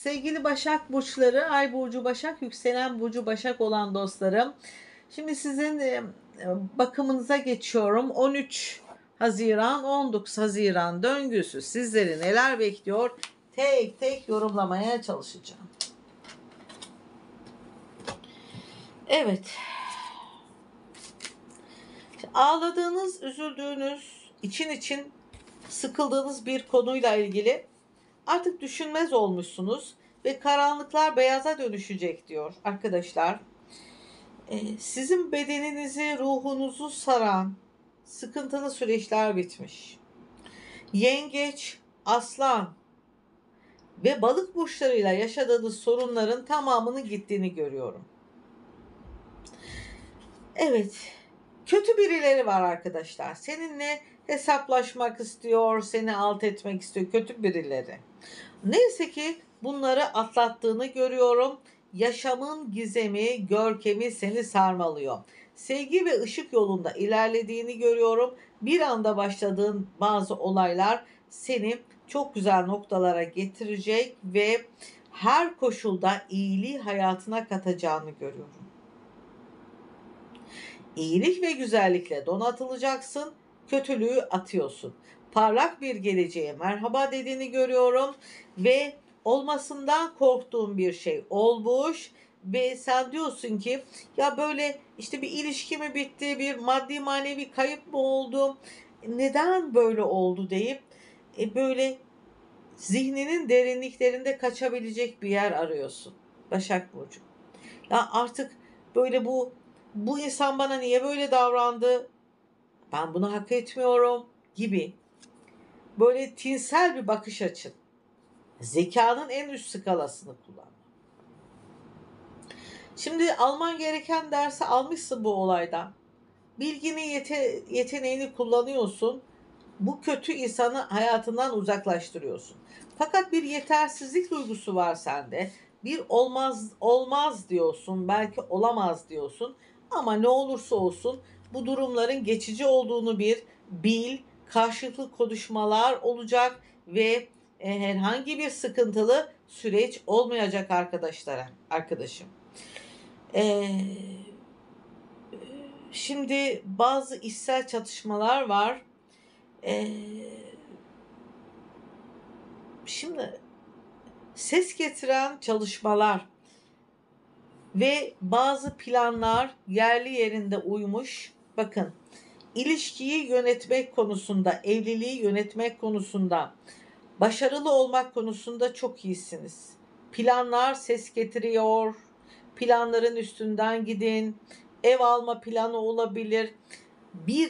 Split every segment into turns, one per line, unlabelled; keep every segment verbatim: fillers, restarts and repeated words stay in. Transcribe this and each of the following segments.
Sevgili Başak burçları, Ay burcu Başak, yükselen burcu Başak olan dostlarım. Şimdi sizin e, bakımınıza geçiyorum. on üç Haziran, on dokuz Haziran döngüsü sizleri neler bekliyor? Tek tek yorumlamaya çalışacağım. Evet. Ağladığınız, üzüldüğünüz, için için sıkıldığınız bir konuyla ilgili artık düşünmez olmuşsunuz ve karanlıklar beyaza dönüşecek diyor arkadaşlar. Ee, sizin bedeninizi, ruhunuzu saran sıkıntılı süreçler bitmiş. Yengeç, aslan ve balık burçlarıyla yaşadığınız sorunların tamamının gittiğini görüyorum. Evet, kötü birileri var arkadaşlar. Seninle hesaplaşmak istiyor, seni alt etmek istiyor, kötü birileri. Neyse ki bunları atlattığını görüyorum. Yaşamın gizemi, görkemi seni sarmalıyor. Sevgi ve ışık yolunda ilerlediğini görüyorum. Bir anda başladığın bazı olaylar seni çok güzel noktalara getirecek ve her koşulda iyiliği hayatına katacağını görüyorum. İyilik ve güzellikle donatılacaksın, kötülüğü atıyorsun. Parlak bir geleceğe merhaba dediğini görüyorum ve olmasından korktuğum bir şey olmuş ve sen diyorsun ki ya böyle işte bir ilişki mi bitti, bir maddi manevi kayıp mı oldu, neden böyle oldu deyip e, böyle zihninin derinliklerinde kaçabilecek bir yer arıyorsun Başak Burcu. Ya artık böyle bu bu insan bana niye böyle davrandı? Ben bunu hak etmiyorum gibi böyle tinsel bir bakış açın. Zekanın en üst skalasını kullan. Şimdi alman gereken dersi almışsın bu olaydan. Bilgini, yete, yeteneğini kullanıyorsun. Bu kötü insanı hayatından uzaklaştırıyorsun. Fakat bir yetersizlik duygusu var sende. Bir olmaz olmaz diyorsun, belki olamaz diyorsun. Ama ne olursa olsun bu durumların geçici olduğunu bir bil, karşılıklı konuşmalar olacak ve e, herhangi bir sıkıntılı süreç olmayacak arkadaşlara, arkadaşım. Ee, şimdi bazı içsel çatışmalar var. Ee, şimdi ses getiren çalışmalar ve bazı planlar yerli yerinde uymuş. Bakın, ilişkiyi yönetmek konusunda, evliliği yönetmek konusunda, başarılı olmak konusunda çok iyisiniz. Planlar ses getiriyor. Planların üstünden gidin. Ev alma planı olabilir. Bir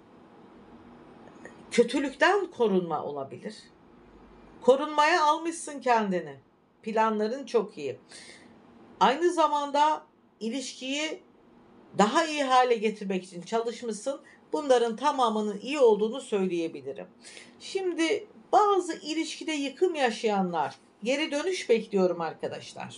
kötülükten korunma olabilir. Korunmaya almışsın kendini. Planların çok iyi. Aynı zamanda ilişkiyi daha iyi hale getirmek için çalışmışsın. Bunların tamamının iyi olduğunu söyleyebilirim. Şimdi bazı ilişkide yıkım yaşayanlar, geri dönüş bekliyorum arkadaşlar.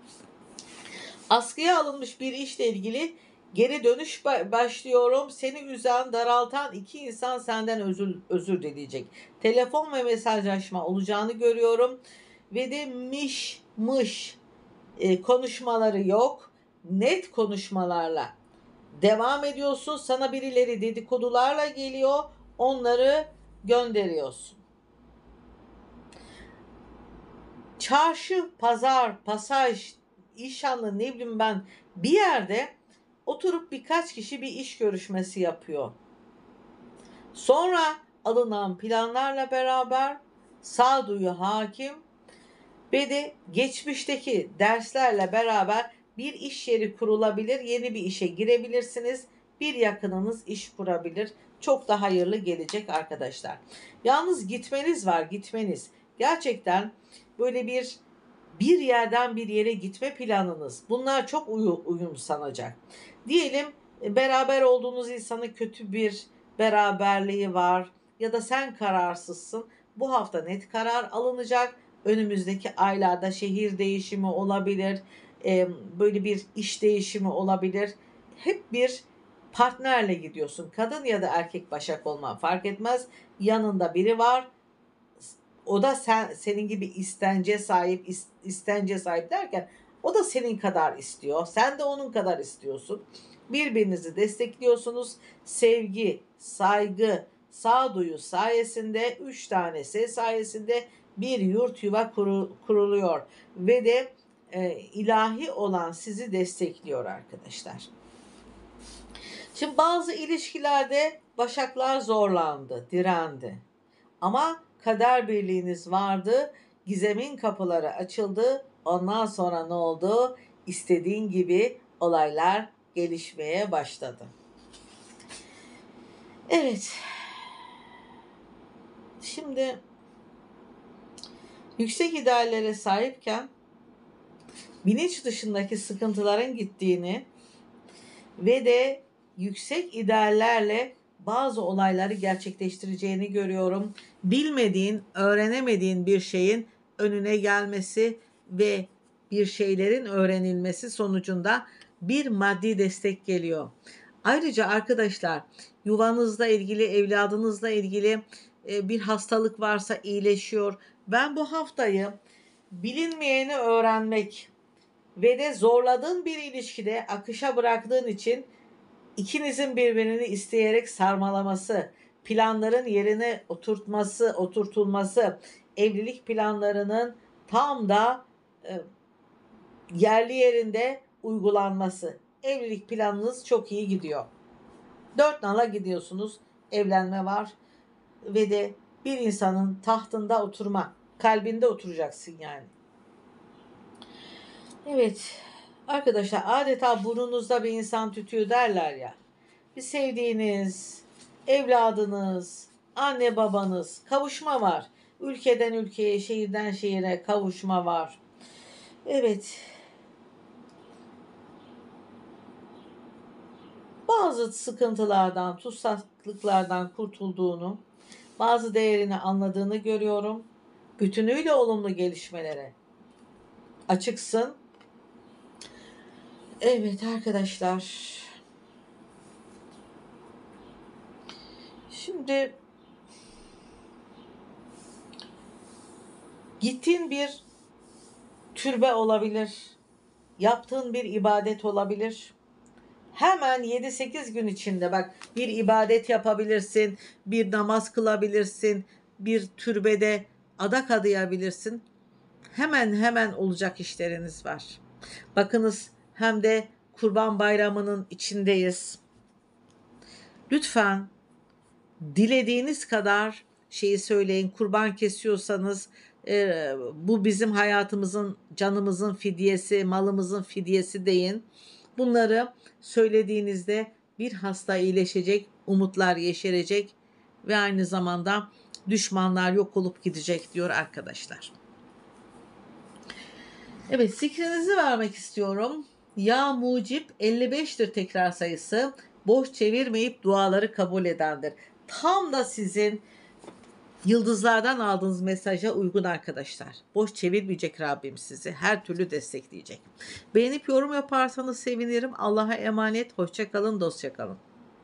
Askıya alınmış bir işle ilgili geri dönüş başlıyorum. Seni üzen, daraltan iki insan senden özür, özür dileyecek. Telefon ve mesajlaşma olacağını görüyorum. Ve de miş mış e, konuşmaları yok. Net konuşmalarla devam ediyorsun. Sana birileri dedikodularla geliyor. Onları gönderiyorsun. Çarşı, pazar, pasaj, İnşallah ne bileyim ben bir yerde oturup birkaç kişi bir iş görüşmesi yapıyor. Sonra alınan planlarla beraber sağduyu hakim ve de geçmişteki derslerle beraber bir iş yeri kurulabilir, yeni bir işe girebilirsiniz. Bir yakınınız iş kurabilir. Çok da hayırlı gelecek arkadaşlar. Yalnız gitmeniz var, gitmeniz. Gerçekten böyle bir bir yerden bir yere gitme planınız. Bunlar çok uyum, uyum sanacak. Diyelim beraber olduğunuz insanın kötü bir beraberliği var ya da sen kararsızsın. Bu hafta net karar alınacak. Önümüzdeki aylarda şehir değişimi olabilir. Böyle bir iş değişimi olabilir. Hep bir partnerle gidiyorsun. Kadın ya da erkek Başak olman fark etmez. Yanında biri var. o da sen senin gibi istence sahip, is- istence sahip derken o da senin kadar istiyor. Sen de onun kadar istiyorsun. Birbirinizi destekliyorsunuz. Sevgi, saygı, sağduyu sayesinde, üç tanesi sayesinde bir yurt yuva kuru- kuruluyor ve de e, ilahi olan sizi destekliyor arkadaşlar. Şimdi bazı ilişkilerde başaklar zorlandı, direndi. Ama kader birliğiniz vardı. Gizemin kapıları açıldı. Ondan sonra ne oldu? İstediğin gibi olaylar gelişmeye başladı. Evet. Şimdi yüksek ideallere sahipken bilinç dışındaki sıkıntıların gittiğini ve de yüksek ideallerle bazı olayları gerçekleştireceğini görüyorum. Bilmediğin, öğrenemediğin bir şeyin önüne gelmesi ve bir şeylerin öğrenilmesi sonucunda bir maddi destek geliyor. Ayrıca arkadaşlar, yuvanızla ilgili, evladınızla ilgili e, bir hastalık varsa iyileşiyor. Ben bu haftayı bilinmeyeni öğrenmek ve de zorladığın bir ilişkide akışa bıraktığın için İkinizin birbirini isteyerek sarmalaması, planların yerine oturtması, oturtulması, evlilik planlarının tam da e, yerli yerinde uygulanması. Evlilik planınız çok iyi gidiyor. Dört nala gidiyorsunuz. Evlenme var ve de bir insanın tahtında oturma, kalbinde oturacaksın yani. Evet. Arkadaşlar, adeta burnunuzda bir insan tütüyor derler ya. Bir sevdiğiniz, evladınız, anne babanız, kavuşma var. Ülkeden ülkeye, şehirden şehire kavuşma var. Evet. Bazı sıkıntılardan, tutsaklıklardan kurtulduğunu, bazı değerini anladığını görüyorum. Bütünüyle olumlu gelişmelere açıksın. Evet arkadaşlar. Şimdi gittiğin bir türbe olabilir. Yaptığın bir ibadet olabilir. Hemen yedi sekiz gün içinde bak, bir ibadet yapabilirsin, bir namaz kılabilirsin, bir türbede adak adayabilirsin. Hemen hemen olacak işleriniz var. Bakınız, hem de Kurban Bayramı'nın içindeyiz. Lütfen dilediğiniz kadar şeyi söyleyin. Kurban kesiyorsanız e, bu bizim hayatımızın, canımızın fidyesi, malımızın fidyesi deyin. Bunları söylediğinizde bir hasta iyileşecek, umutlar yeşerecek ve aynı zamanda düşmanlar yok olup gidecek diyor arkadaşlar. Evet, zikrinizi vermek istiyorum. Ya Mucip elli beştir tekrar sayısı. Boş çevirmeyip duaları kabul edendir. Tam da sizin yıldızlardan aldığınız mesaja uygun arkadaşlar. Boş çevirmeyecek Rabbim sizi. Her türlü destekleyecek. Beğenip yorum yaparsanız sevinirim. Allah'a emanet. Hoşça kalın, dostça kalın.